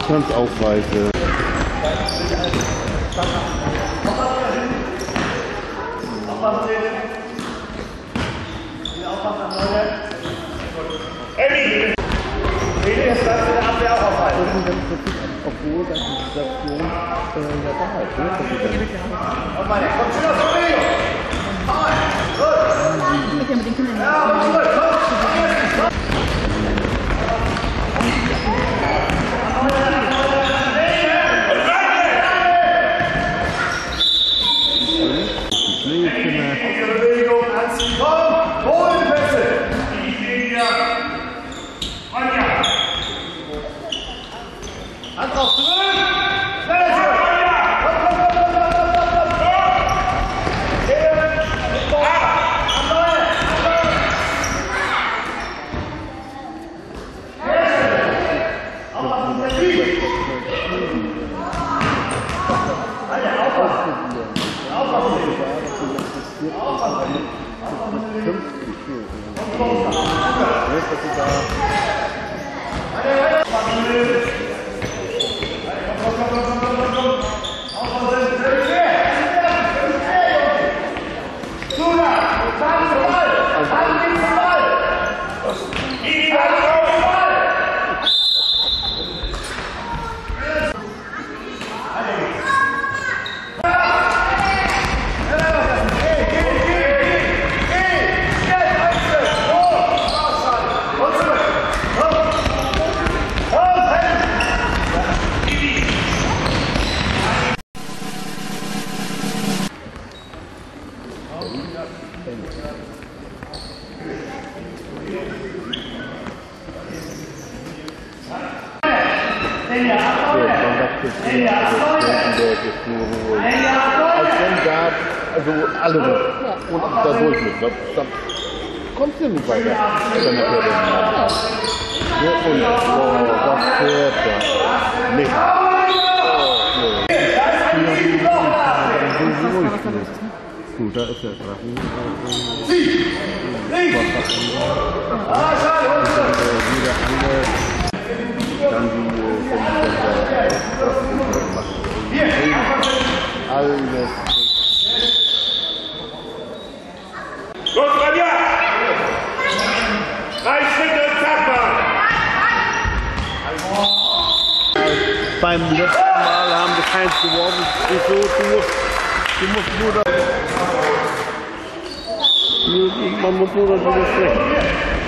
Kannst aufweisen. Obwohl das die Situation ja da ist. Mit den Kindern. Als wenn da, also alle und dadurch mit, da kommst du nicht weiter. Und das fährt da. Nicht. Gut, da ist der Drachen. Dann alles. Los, Ronja! 3 Schritte, zack mal! Beim letzten Mal haben wir keins geworfen. Du musst nur da. Man muss nur das wieder schlecht.